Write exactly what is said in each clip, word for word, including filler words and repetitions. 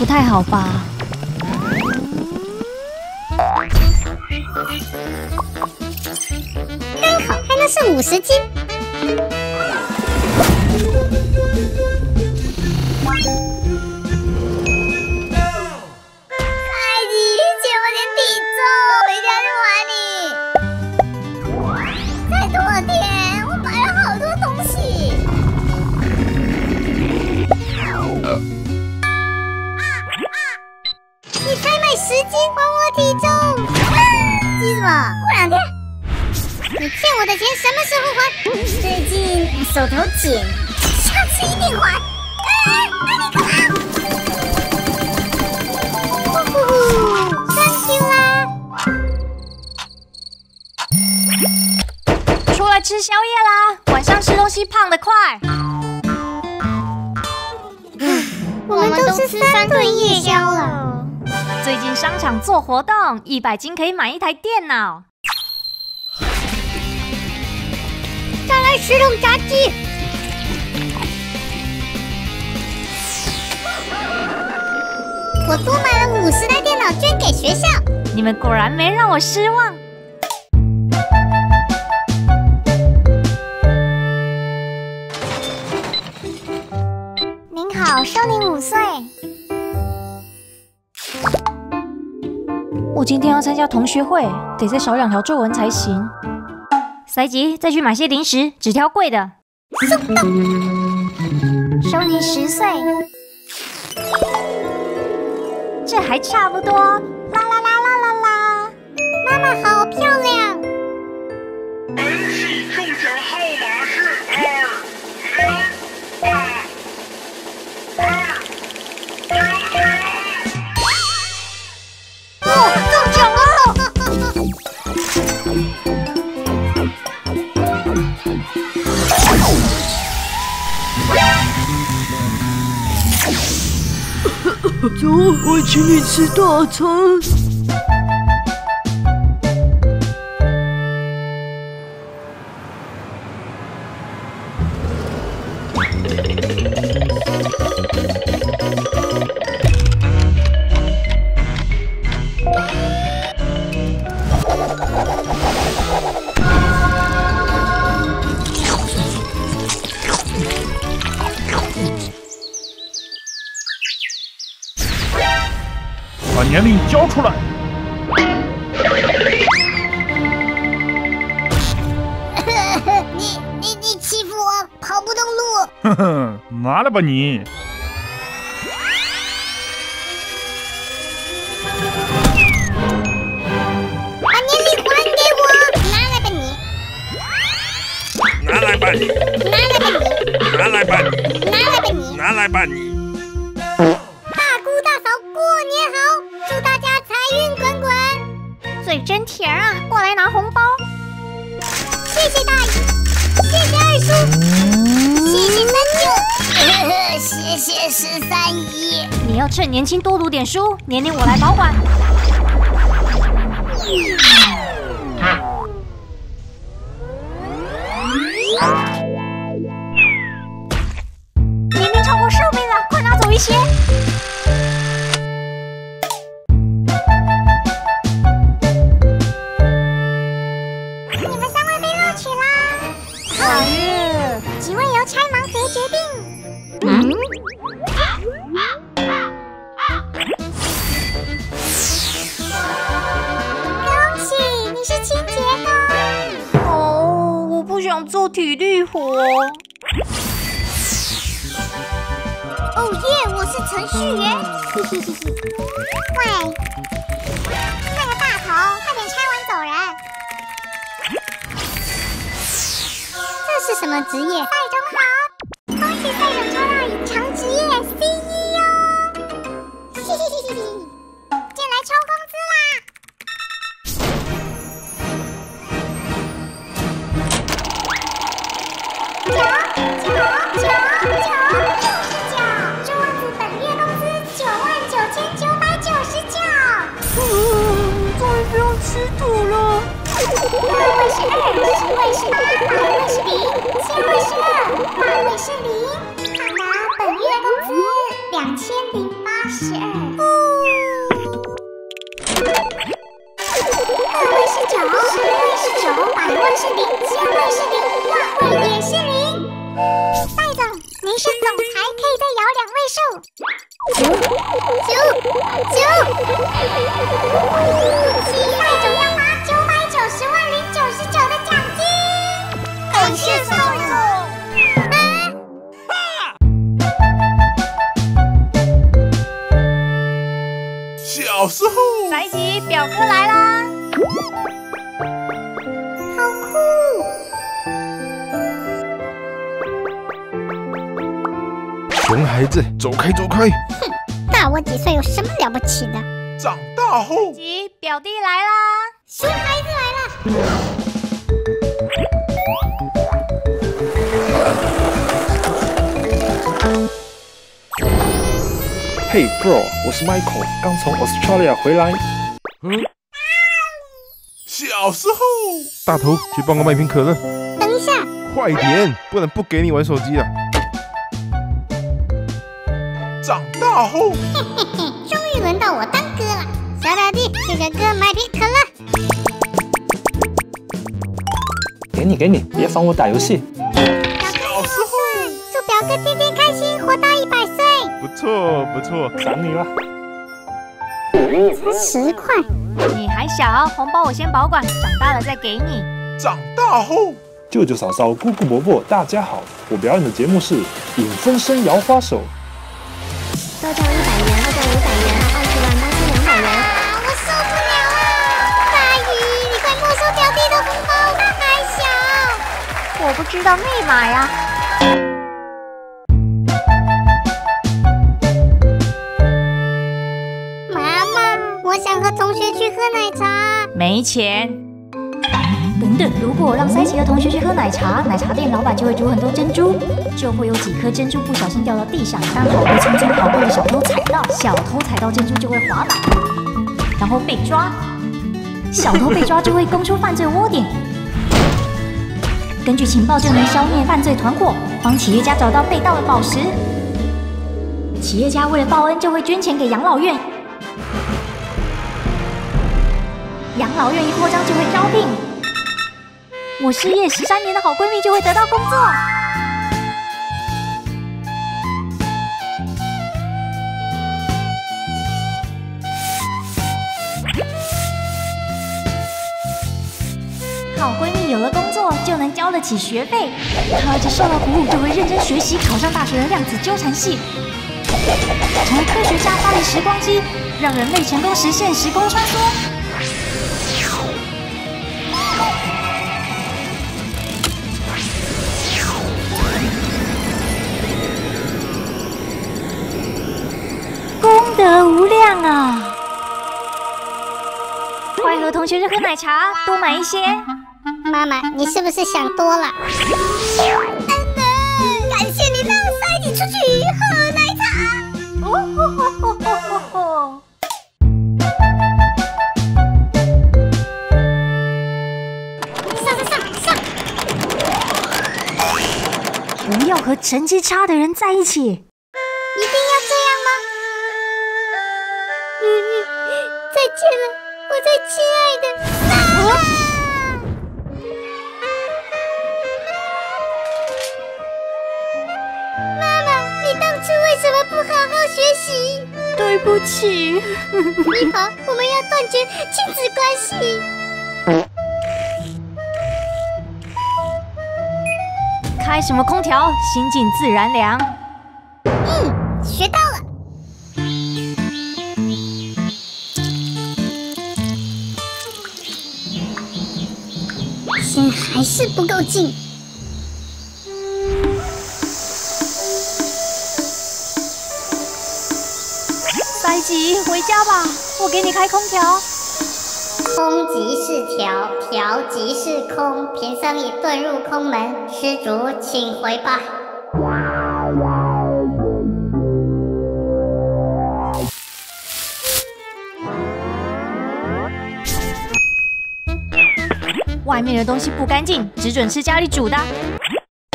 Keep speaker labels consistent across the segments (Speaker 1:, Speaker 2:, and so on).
Speaker 1: 太好吧？
Speaker 2: 刚好还能剩五十斤。艾迪，借我点体重，回家去还你。再多了点，我买了好多东西。你才买十斤，还我体重！啊，急什么？过两天。你欠我的钱什么时候还？最近手头紧，下次一定还。哎，那你干嘛？呼呼 ，thank you 啦！
Speaker 1: 出来吃宵夜啦！晚上吃东西胖得快。
Speaker 2: 我们都吃三顿夜宵了。
Speaker 1: 最近商场做活动，一百斤可以买一台电脑。
Speaker 2: 再来十桶炸鸡。我多买了五十台电脑捐给学校。
Speaker 1: 你们果然没让我失望。
Speaker 2: 您好，收您五岁。
Speaker 1: 我今天要参加同学会，得再少两条皱纹才行。塞吉，再去买些零食，只挑贵的。
Speaker 2: 收你十岁。
Speaker 1: 这还差不多。啦啦啦啦啦啦！
Speaker 2: 妈妈好漂亮。
Speaker 3: 本系中奖号码是二零八二零零。
Speaker 2: 哦，中奖了！
Speaker 4: 走，我请你吃大餐。
Speaker 3: 把年龄交出来！
Speaker 2: 你你你欺负我，跑不动路。
Speaker 3: 哼哼，拿来吧你！
Speaker 2: 把年龄还给我，拿来吧你！
Speaker 3: 拿来吧你！
Speaker 2: 拿来吧你！
Speaker 3: 拿来吧你！
Speaker 2: 拿来吧你！
Speaker 3: 拿来吧你！
Speaker 2: 大姑大嫂过年好，祝大家财运滚滚。
Speaker 1: 嘴真甜啊！过来拿红包。
Speaker 2: 谢谢大姨，谢谢二叔，谢谢三舅，谢谢十三姨。
Speaker 1: 你要趁年轻多读点书，年龄我来保管。年龄超过寿命了，快拿走一些。
Speaker 2: 你们三位被录取啦！
Speaker 1: 好日，
Speaker 2: 几位由拆盲盒决定。嗯。恭喜，你是清洁工。
Speaker 1: 哦，我不想做体力活。
Speaker 2: 哦耶，我是程序员。嘿嘿嘿嘿。喂，那个大头，快点拆完走人。这是什么职业？赛中好，恭喜赛总抽到隐藏职业 C E O。嘿嘿嘿嘿嘿，进来抽工资啦！九九九九就是九，周公子本月工资九万九千九百九十九。
Speaker 1: 嗯，终于不用吃土了。
Speaker 2: 八位是二，十位是八，百位是零，千位是二，万位是零。好拿本月工资两千零八十二。个位是九，十位是九，百位是零，千位是零，万位也是零。带着，您是总裁，可以再摇两位数。九九九，期待总要拿九百九十万零九十九的奖金。感谢赛总。
Speaker 3: 小时候，
Speaker 1: 赛吉，表哥来啦！
Speaker 2: 好酷！
Speaker 5: 熊孩子，走开走开！
Speaker 2: 大我几岁有什么了不起的？
Speaker 3: 长大后，
Speaker 1: 吉，表弟来啦！
Speaker 2: 熊孩子来了！
Speaker 5: 嘿 ，bro， 我是 Michael， 刚从 Australia 回来。嗯，
Speaker 3: 小时候，
Speaker 5: 大头，去帮我买瓶可乐。
Speaker 2: 等一下，
Speaker 5: 快点，不然不给你玩手机了。
Speaker 3: 长大后，
Speaker 2: 嘿嘿嘿，终于轮到我当哥了。小表弟，去给哥买瓶可乐。
Speaker 6: 给你给你，别烦我打游戏。
Speaker 3: 小时候，
Speaker 2: 祝表哥天天开心，活到一百岁。
Speaker 5: 不错不错，
Speaker 6: 想你了。
Speaker 2: 才十块，
Speaker 1: 你还小，红包我先保管，长大了再给你。
Speaker 3: 长大后，
Speaker 6: 舅舅嫂嫂、姑姑伯伯，大家好，我表演的节目是影分身摇花手。
Speaker 2: 多交一百元，二交五百元，二十万多出两百元。啊，我受不了了！大姨，你快没收表弟的红包，他还小。
Speaker 1: 我不知道密码呀。
Speaker 2: 妈妈，我想和同学去喝奶茶。
Speaker 1: 没钱。等等，如果让塞奇的同学去喝奶茶，奶茶店老板就会煮很多珍珠，就会有几颗珍珠不小心掉到地上，刚好被匆匆跑过的小偷踩到，小偷踩到珍珠就会滑倒，然后被抓。小偷被抓就会供出犯罪窝点，根据情报就能消灭犯罪团伙，帮企业家找到被盗的宝石。企业家为了报恩就会捐钱给养老院，养老院一扩张就会招聘。我失业十三年的好闺蜜就会得到工作。好闺蜜有了工作，就能交得起学费。她儿子受到鼓舞，就会认真学习，考上大学的量子纠缠系。成为科学家，发明时光机，让人类成功实现时空穿梭。功德无量啊！快和同学去喝奶茶，多买一些。
Speaker 2: 妈妈，你是不是想多了？真的，感谢你让我塞你出去喝奶茶。
Speaker 1: 哦吼吼吼吼吼吼！
Speaker 2: 上上上上！
Speaker 1: 不要和成绩差的人在一起。
Speaker 2: 一定要这样吗？嗯嗯，再见了，我最亲爱的。啊！妈妈，你当初为什么不好好学习？
Speaker 1: 对不起。
Speaker 2: 以后我们要断绝亲子关系。
Speaker 1: 开什么空调？心静自然凉。
Speaker 2: 嗯，学到了。线还是不够近。
Speaker 1: 塞吉，回家吧，我给你开空调。
Speaker 2: 空即是调，调即是空，贫僧已遁入空门，施主请回吧。
Speaker 1: 外面的东西不干净，只准吃家里煮的。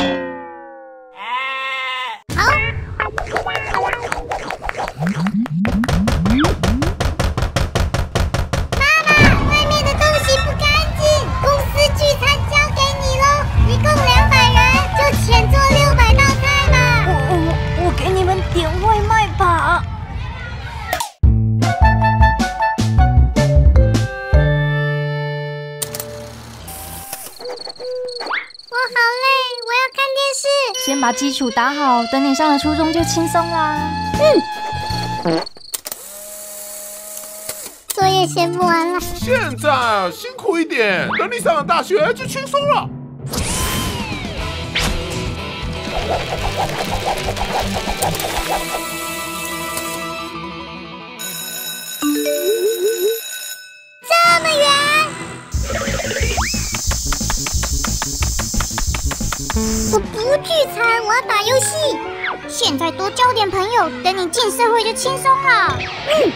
Speaker 2: 好。 我好累，我要看电视。
Speaker 1: 先把基础打好，等你上了初中就轻松啦。
Speaker 2: 嗯。作业写不完了。
Speaker 3: 现在辛苦一点，等你上了大学就轻松了。
Speaker 2: 这么远。我不聚餐，我要打游戏。现在多交点朋友，等你进社会就轻松了。嗯。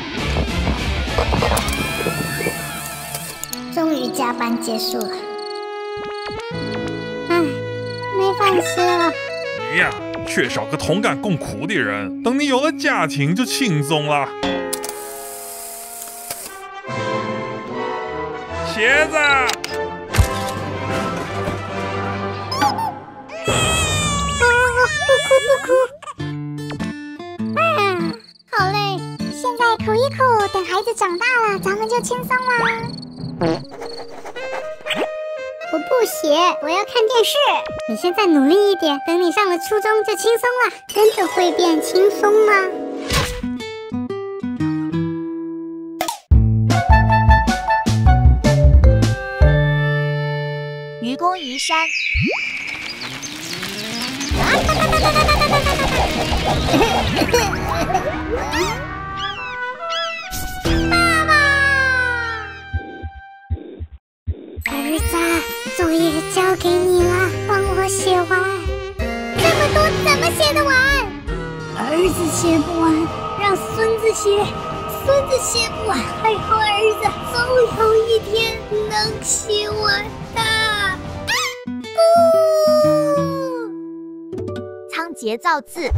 Speaker 2: 终于加班结束了。唉，没饭吃了。
Speaker 7: 你呀，缺少个同甘共苦的人。等你有了家庭，就轻松了。茄子。
Speaker 2: 不哭不哭。啊，好累。现在口一口，等孩子长大了，咱们就轻松啦。我不写，我要看电视。你现在努力一点，等你上了初中就轻松了，真的会变轻松吗？
Speaker 1: 愚公移山。
Speaker 2: 爸爸，儿子，作业交给你了，帮我写完。这么多怎么写得完？儿子写不完，让孙子写。孙子写不完，还好儿子总有一天能写完的。
Speaker 1: 仓颉造字。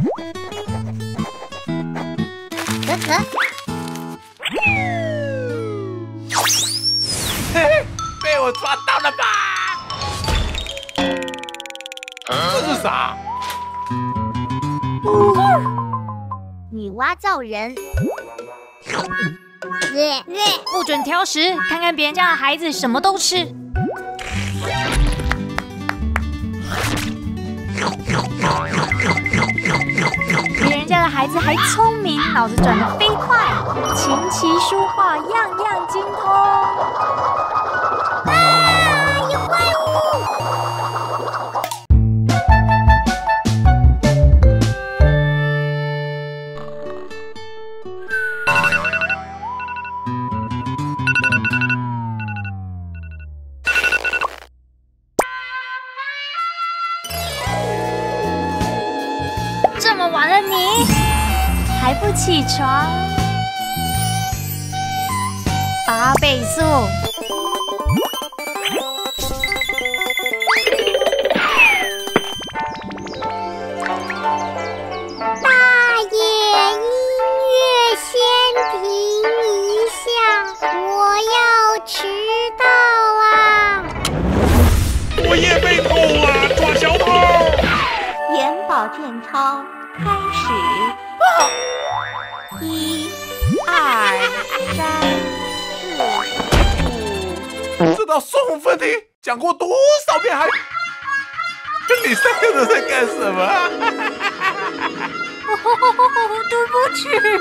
Speaker 2: 可可。
Speaker 3: 嘿嘿，被我抓到了吧？这是啥？
Speaker 1: 女娲造人。
Speaker 2: 耶耶！
Speaker 1: 不准挑食，看看别人家的孩子什么都吃。别人家的孩子还聪明，脑子转得飞快，琴棋书画样样精通。
Speaker 2: 啊！有怪物！
Speaker 1: 这么晚了你还不起床？八倍速。
Speaker 2: 大爷，音乐先停一下，我要迟到啦！
Speaker 7: 作业被偷了，抓小偷！
Speaker 8: 眼保健操开始，一、二、三、四、五。
Speaker 3: 这道送分题讲过多少遍还？跟你上课的在干什么？
Speaker 1: 对不起。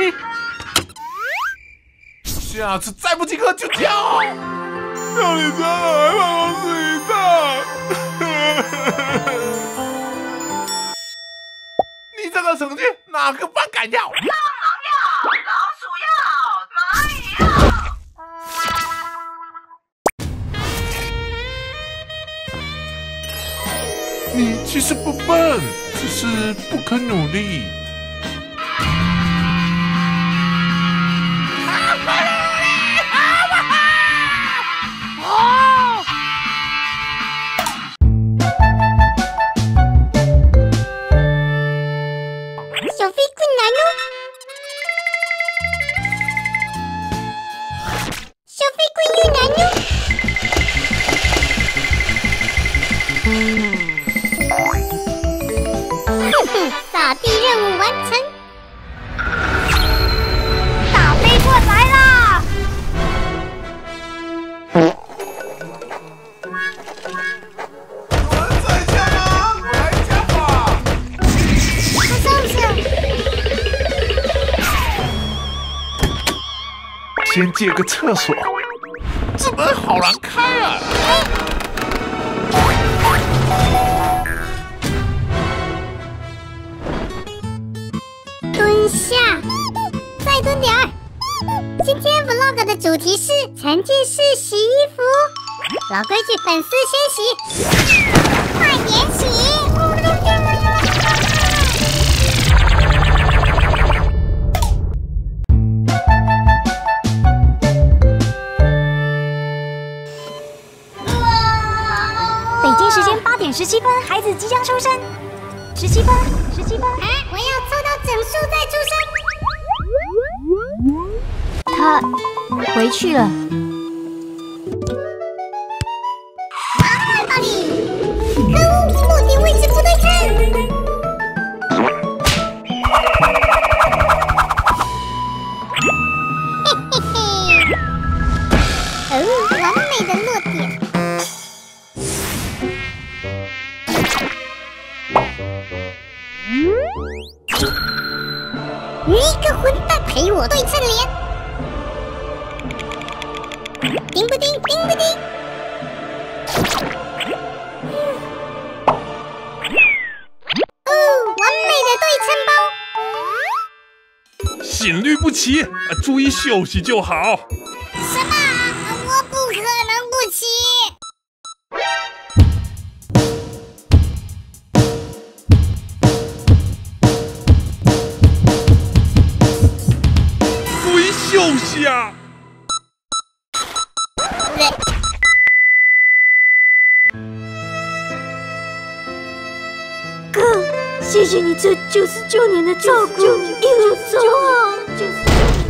Speaker 3: 下次再不及格就叫。要你真的来办公室一趟。你这个成绩哪个班敢要？
Speaker 8: 蟑螂药、老鼠药、蚂蚁药。
Speaker 3: 你其实不笨，只是不肯努力。
Speaker 2: 小飞困难哦！小飞困越难哦！哼哼，扫地任务完
Speaker 3: 有人在家吗？我来家吧。
Speaker 2: 他上不上？
Speaker 3: 先借个厕所。这门好难开啊！
Speaker 2: 蹲下，再蹲点儿。今天 vlog 的主题是沉浸式洗衣服，老规矩，粉丝先洗，快点洗。
Speaker 1: 北京时间八点十七分，孩子即将出生。十七分，十七分。
Speaker 2: 啊！我要凑到整数再出生。
Speaker 1: 他回去了。
Speaker 2: 麻烦到你！可恶，落点位置不对称。嘿嘿嘿。哦，完美的落点。你个混蛋，陪我对称脸，叮不叮，叮不叮。哦，完美的对称包。
Speaker 7: 心律不齐，注意休息就好。
Speaker 2: 什么？我不可能不骑。
Speaker 7: 休息啊！
Speaker 4: 哥，谢谢你这九十九年的照顾，一路走好。